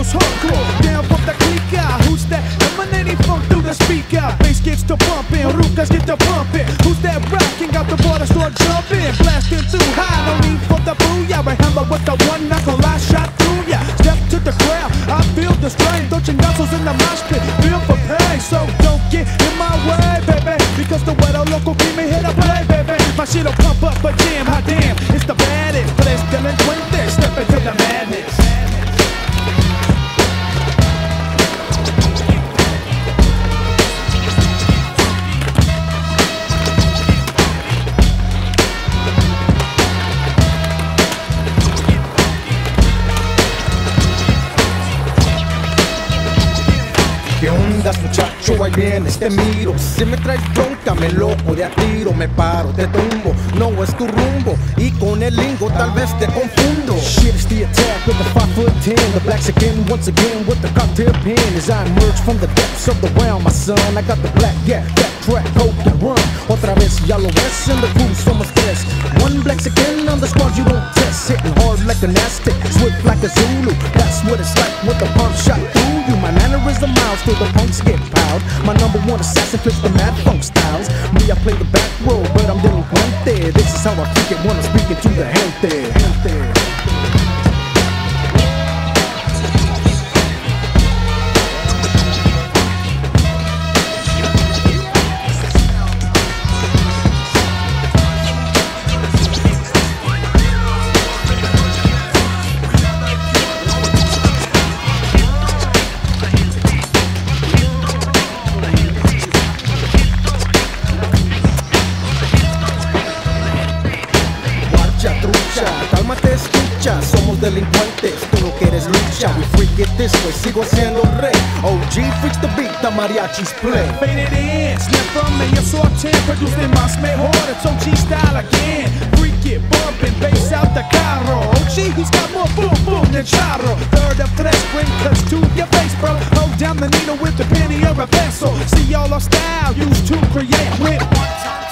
most hardcore. Down from the clique out. Who's that emanating funk through the speaker? Bass gets to pumping, Rukas get to pumping. Who's that rocking out the border, start jumping? Blasting through high, no need for the booyah. I hammer with the one knuckle, I shot through ya. Step to the crowd, I feel the strain. Don't chingazos in the mosh pit, feel for pain. So don't get in my way, baby, because the weather local beat me here to play, baby. My shit'll pump up a jam, hot damn, it's the baddest. But it's delinquent, step into the madness. ¿Qué onda, muchacho? Ahí vienes, te miro. Si me traes bronca, me loco de a tiro. Me paro, te tumbo, no es tu rumbo. Y con el lingo tal vez te confundo. Shit, it's the attack with the 5'10". The black again, once again with the cocktail pen. As I emerge from the depths of the realm, my son. I got the black, yeah, that track, hope to run. Otra vez, ya lo ves, in the crew somos tres. One black again on the squad you don't test. Hitting hard like an Aztec, swift like a Zulu. That's what it's like with the pump shot through you. My mannerism miles till the punks get piled. My number one assassin flips the mad funk styles. Me, I play the back row, but I'm delinquente. This is how I kick it when I'm speaking to the gente. Cálmate, escucha, somos delincuentes, tú no quieres lucha. We freak it this way, sigo siendo rey. OG freaks the beat, the mariachis play. Faded in, snap from me, yo soy 10, producing más mejor, it's OG style again. Freak it, bumping, bass out the carro. OG, he's got more boom boom than charro. Third of tres, bring cuts to your face, bro. Hold down the needle with the penny or a pencil. See all our style used to create with one time.